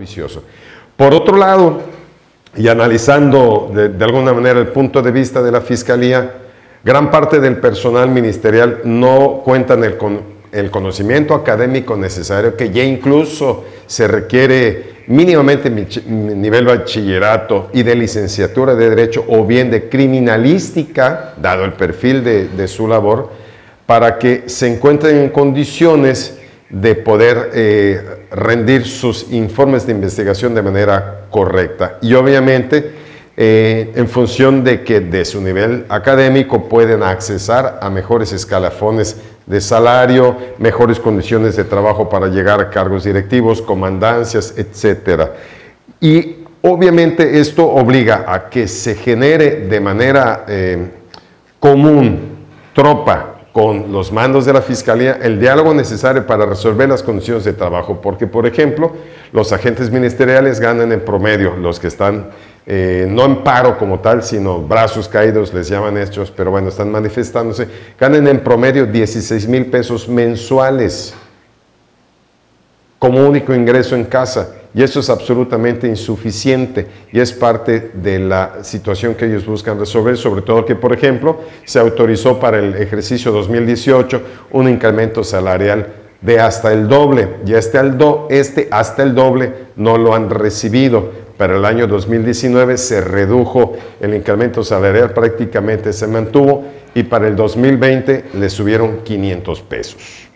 juicioso. Por otro lado, y analizando de alguna manera el punto de vista de la Fiscalía, gran parte del personal ministerial no cuentan el conocimiento académico necesario, que ya incluso se requiere mínimamente nivel bachillerato y de licenciatura de Derecho o bien de criminalística, dado el perfil de su labor, para que se encuentren en condiciones de poder rendir sus informes de investigación de manera correcta. Y obviamente, en función de que de su nivel académico pueden accesar a mejores escalafones de salario, mejores condiciones de trabajo para llegar a cargos directivos, comandancias, etc. Y obviamente esto obliga a que se genere de manera común, tropa, con los mandos de la Fiscalía, el diálogo necesario para resolver las condiciones de trabajo, porque, por ejemplo, los agentes ministeriales ganan en promedio, los que están no en paro como tal, sino brazos caídos, les llaman estos, pero bueno, están manifestándose, ganan en promedio 16,000 pesos mensuales como único ingreso en casa, y eso es absolutamente insuficiente y es parte de la situación que ellos buscan resolver, sobre todo que, por ejemplo, se autorizó para el ejercicio 2018 un incremento salarial de hasta el doble, y hasta el doble no lo han recibido. Para el año 2019 se redujo el incremento salarial, prácticamente se mantuvo, y para el 2020 le subieron 500 pesos.